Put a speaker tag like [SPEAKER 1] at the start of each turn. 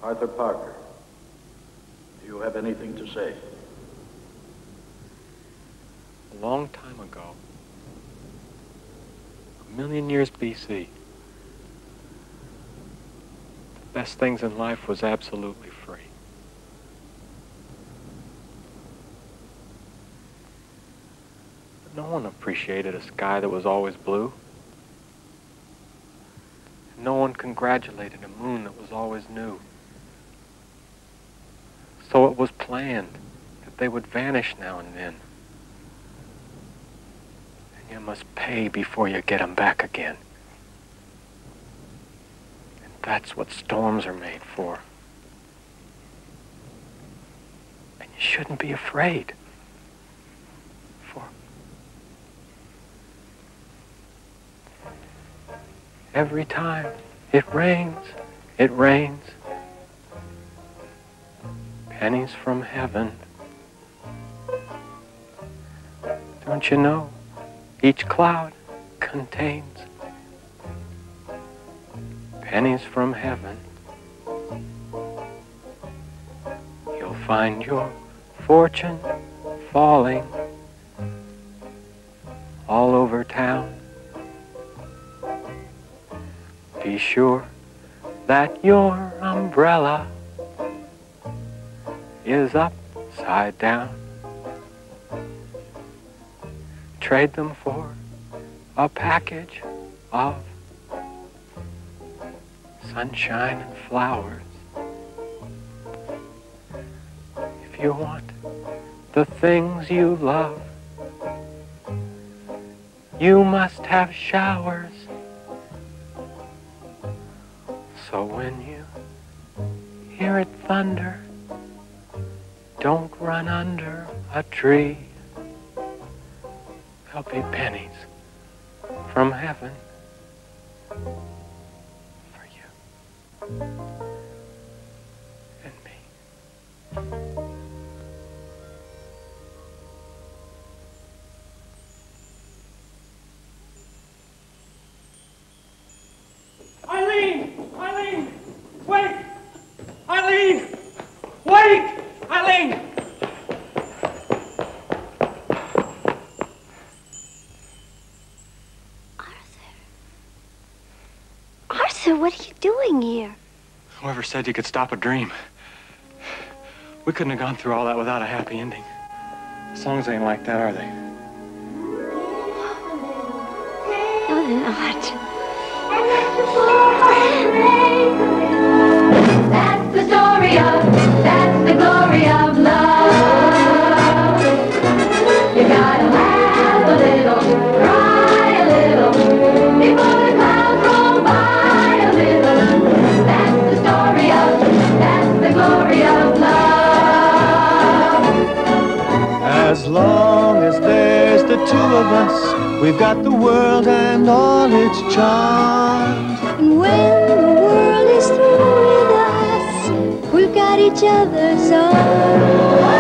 [SPEAKER 1] Arthur Parker, do you have anything to say?
[SPEAKER 2] A long time ago, a million years BC, the best things in life was absolutely free. But no one appreciated a sky that was always blue. And no one congratulated a moon that was always new. So it was planned that they would vanish now and then. And you must pay before you get them back again. And that's what storms are made for. And you shouldn't be afraid. For every time it rains, pennies from heaven. Don't you know, each cloud contains pennies from heaven. You'll find your fortune falling all over town. Be sure that your umbrella is upside down. Trade them for a package of sunshine and flowers. If you want the things you love, you must have showers. So when you hear it thunder, don't run under a tree. There'll be pennies from heaven for you and me.
[SPEAKER 3] Eileen! Eileen! Wait! Eileen! Wait! Eileen!
[SPEAKER 4] Arthur, what are you doing here?
[SPEAKER 2] Whoever said you could stop a dream? We couldn't have gone through all that without a happy ending. Songs ain't like that, are they?
[SPEAKER 4] No, they're not.
[SPEAKER 5] That's the story of, that's the glory of love. You gotta laugh a little, cry a little, before the clouds roll by a little. That's the story of, that's the glory of love.
[SPEAKER 6] As long as there's the two of us, we've got the world and all its charms.
[SPEAKER 4] And when the world is through with us, we've got each other's arms.